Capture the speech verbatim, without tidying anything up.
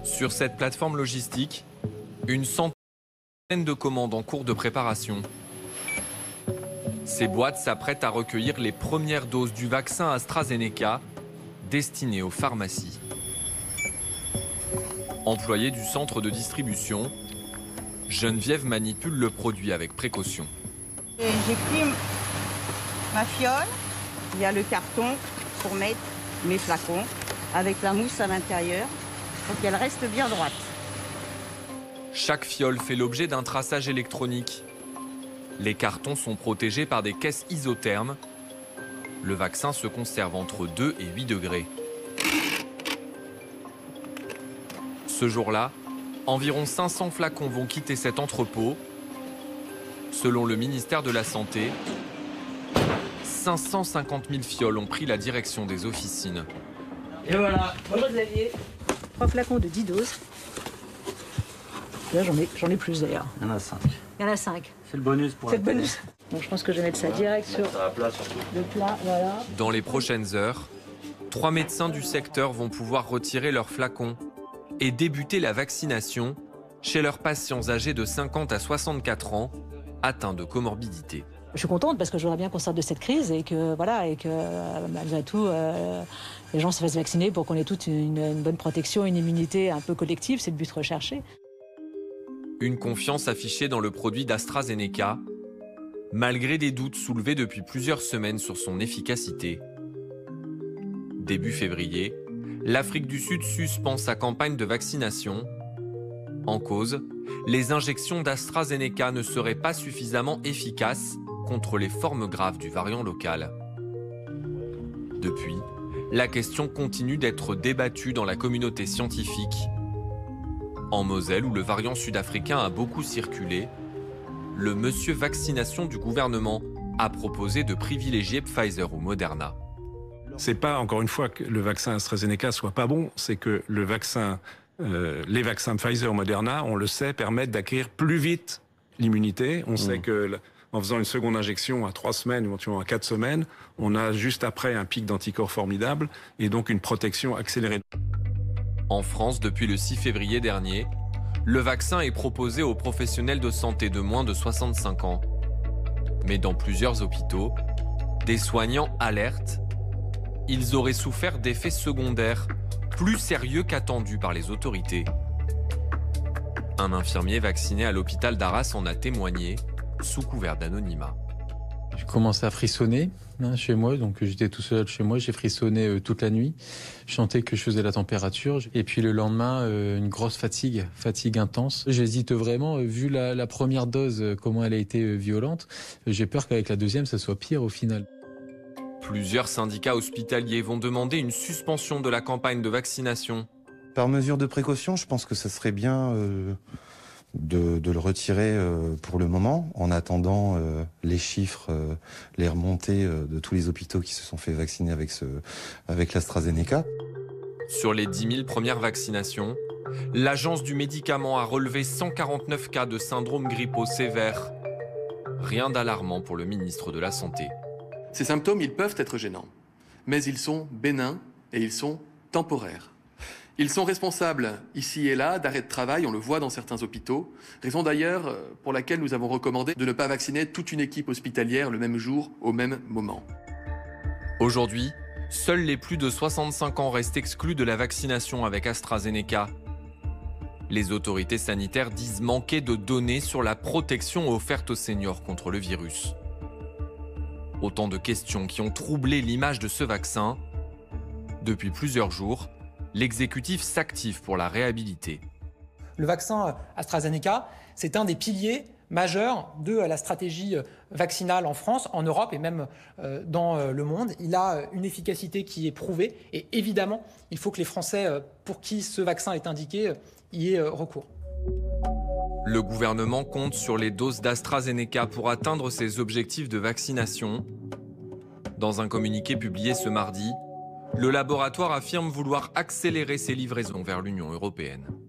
Sur cette plateforme logistique, une centaine de commandes en cours de préparation. Ces boîtes s'apprêtent à recueillir les premières doses du vaccin AstraZeneca destiné aux pharmacies. Employée du centre de distribution, Geneviève manipule le produit avec précaution. J'ai pris ma fiole, il y a le carton pour mettre mes flacons avec la mousse à l'intérieur pour qu'elle reste bien droite. Chaque fiole fait l'objet d'un traçage électronique. Les cartons sont protégés par des caisses isothermes. Le vaccin se conserve entre deux et huit degrés. Ce jour-là, environ cinq cents flacons vont quitter cet entrepôt. Selon le ministère de la Santé, cinq cent cinquante mille fioles ont pris la direction des officines. Et voilà. Bonjour Xavier. Trois flacons de dix doses. Là, j'en ai, j'en ai plus d'ailleurs. Il y en a cinq. Il y en a cinq. C'est le bonus pour C'est la le bonus. Donc je pense que je vais mettre ça direct sur Ça va plat surtout. le plat, voilà. Dans les prochaines heures, trois médecins du secteur vont pouvoir retirer leurs flacons et débuter la vaccination chez leurs patients âgés de cinquante à soixante-quatre ans atteints de comorbidité. Je suis contente parce que j'aimerais bien qu'on sorte de cette crise et que, voilà, et que malgré tout, euh, les gens se fassent vacciner pour qu'on ait toute une, une bonne protection, une immunité un peu collective. C'est le but recherché. Une confiance affichée dans le produit d'AstraZeneca, malgré des doutes soulevés depuis plusieurs semaines sur son efficacité. Début février, l'Afrique du Sud suspend sa campagne de vaccination. En cause, les injections d'AstraZeneca ne seraient pas suffisamment efficaces contre les formes graves du variant local. Depuis, la question continue d'être débattue dans la communauté scientifique. En Moselle, où le variant sud-africain a beaucoup circulé, le monsieur vaccination du gouvernement a proposé de privilégier Pfizer ou Moderna. C'est pas, encore une fois, que le vaccin AstraZeneca soit pas bon, c'est que le vaccin, euh, les vaccins Pfizer ou Moderna, on le sait, permettent d'acquérir plus vite l'immunité. On mmh. sait que en faisant une seconde injection à trois semaines, éventuellement à quatre semaines, on a juste après un pic d'anticorps formidable et donc une protection accélérée. En France, depuis le six février dernier, le vaccin est proposé aux professionnels de santé de moins de soixante-cinq ans. Mais dans plusieurs hôpitaux, des soignants alertent. Ils auraient souffert d'effets secondaires plus sérieux qu'attendus par les autorités. Un infirmier vacciné à l'hôpital d'Arras en a témoigné, sous couvert d'anonymat. J'ai commencé à frissonner hein, chez moi, donc j'étais tout seul chez moi, j'ai frissonné euh, toute la nuit. Je sentais que je faisais la température. Et puis le lendemain, euh, une grosse fatigue, fatigue intense. J'hésite vraiment, euh, vu la, la première dose, euh, comment elle a été euh, violente. Euh, j'ai peur qu'avec la deuxième, ça soit pire au final. Plusieurs syndicats hospitaliers vont demander une suspension de la campagne de vaccination. Par mesure de précaution, je pense que ce serait bien euh, de, de le retirer euh, pour le moment, en attendant euh, les chiffres, euh, les remontées euh, de tous les hôpitaux qui se sont fait vacciner avec, ce, avec l'AstraZeneca. Sur les dix mille premières vaccinations, l'Agence du médicament a relevé cent quarante-neuf cas de syndrome grippaux sévère. Rien d'alarmant pour le ministre de la Santé. Ces symptômes, ils peuvent être gênants, mais ils sont bénins et ils sont temporaires. Ils sont responsables, ici et là, d'arrêts de travail, on le voit dans certains hôpitaux, raison d'ailleurs pour laquelle nous avons recommandé de ne pas vacciner toute une équipe hospitalière le même jour, au même moment. Aujourd'hui, seuls les plus de soixante-cinq ans restent exclus de la vaccination avec AstraZeneca. Les autorités sanitaires disent manquer de données sur la protection offerte aux seniors contre le virus. Autant de questions qui ont troublé l'image de ce vaccin. Depuis plusieurs jours, l'exécutif s'active pour la réhabiliter. Le vaccin AstraZeneca, c'est un des piliers majeurs de la stratégie vaccinale en France, en Europe et même dans le monde. Il a une efficacité qui est prouvée et évidemment, il faut que les Français pour qui ce vaccin est indiqué y aient recours. Le gouvernement compte sur les doses d'AstraZeneca pour atteindre ses objectifs de vaccination. Dans un communiqué publié ce mardi, le laboratoire affirme vouloir accélérer ses livraisons vers l'Union européenne.